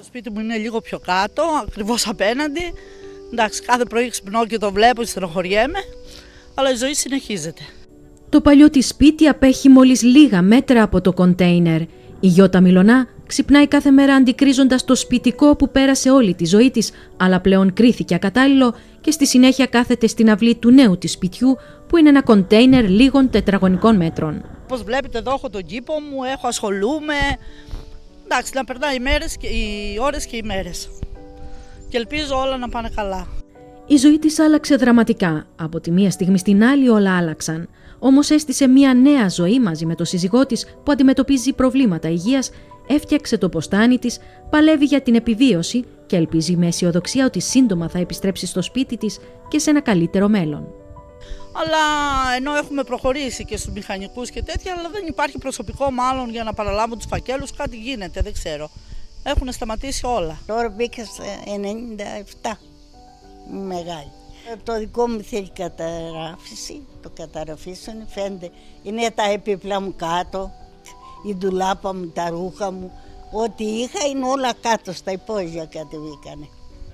Το σπίτι μου είναι λίγο πιο κάτω, ακριβώς απέναντι. Εντάξει, κάθε πρωί ξυπνώ και το βλέπω, στενοχωριέμαι, αλλά η ζωή συνεχίζεται. Το παλιό της σπίτι απέχει μόλις λίγα μέτρα από το κοντέινερ. Η Γιώτα Μιλωνά ξυπνάει κάθε μέρα αντικρίζοντας το σπιτικό που πέρασε όλη τη ζωή της, αλλά πλέον κρίθηκε ακατάλληλο και στη συνέχεια κάθεται στην αυλή του νέου της σπιτιού, που είναι ένα κοντέινερ λίγων τετραγωνικών μέτρων. Όπως βλέπετε εδώ έχω τον κήπο μου, ασχολούμαι. Εντάξει, να περνάει οι ώρες και οι μέρες. Και ελπίζω όλα να πάνε καλά. Η ζωή της άλλαξε δραματικά. Από τη μία στιγμή στην άλλη όλα άλλαξαν. Όμως έστησε μια νέα ζωή μαζί με τον σύζυγό της που αντιμετωπίζει προβλήματα υγείας, έφτιαξε το ποστάνι της, παλεύει για την επιβίωση και ελπίζει με αισιοδοξία ότι σύντομα θα επιστρέψει στο σπίτι της και σε ένα καλύτερο μέλλον. Αλλά ενώ έχουμε προχωρήσει και στους μηχανικούς και τέτοια, αλλά δεν υπάρχει προσωπικό μάλλον για να παραλάβουν τους φακέλους, κάτι γίνεται, δεν ξέρω. Έχουν σταματήσει όλα. Τώρα μπήκα στα 97, μεγάλη. Το δικό μου θέλει καταράφηση, το καταραφίσανε, φαίνεται. Είναι τα έπιπλα μου κάτω, η ντουλάπα μου, τα ρούχα μου. Ό,τι είχα είναι όλα κάτω, στα υπόγεια κατεβήκανε.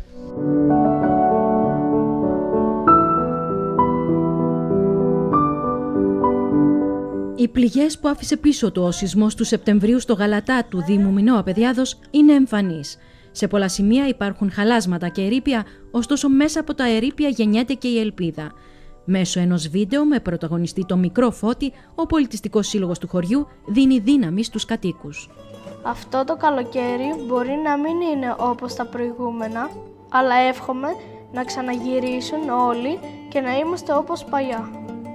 Οι πληγές που άφησε πίσω του ο σεισμός του Σεπτεμβρίου στο Γαλατά του Δήμου Μινώα Παιδιάδος είναι εμφανείς. Σε πολλά σημεία υπάρχουν χαλάσματα και ερείπια, ωστόσο μέσα από τα ερείπια γεννιέται και η ελπίδα. Μέσω ενός βίντεο με πρωταγωνιστή το μικρό Φώτη, ο πολιτιστικός σύλλογος του χωριού δίνει δύναμη στους κατοίκους. Αυτό το καλοκαίρι μπορεί να μην είναι όπως τα προηγούμενα, αλλά εύχομαι να ξαναγυρίσουν όλοι και να είμαστε όπως παλιά.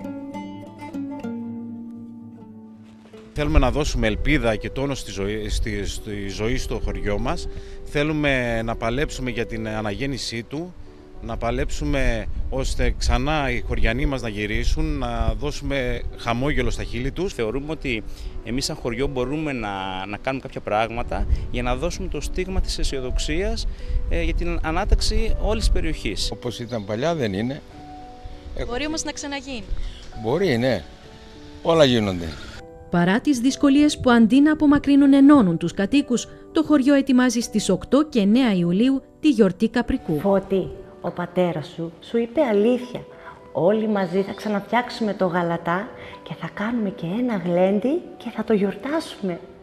Θέλουμε να δώσουμε ελπίδα και τόνο στη ζωή στο χωριό μας. Θέλουμε να παλέψουμε για την αναγέννησή του, να παλέψουμε ώστε ξανά οι χωριανοί μας να γυρίσουν, να δώσουμε χαμόγελο στα χείλη τους. Θεωρούμε ότι εμείς σαν χωριό μπορούμε να κάνουμε κάποια πράγματα για να δώσουμε το στίγμα της αισιοδοξίας για την ανάταξη όλης της περιοχής. Όπως ήταν παλιά δεν είναι. Μπορεί όμως να ξαναγίνει. Μπορεί, ναι. Όλα γίνονται. Παρά τις δυσκολίες που αντί να απομακρύνουν ενώνουν τους κατοίκους, το χωριό ετοιμάζει στις 8 και 9 Ιουλίου τη γιορτή Καπρικού. Φώτη, ο πατέρας σου είπε αλήθεια. Όλοι μαζί θα ξαναφτιάξουμε το Γαλατά και θα κάνουμε και ένα γλέντι και θα το γιορτάσουμε.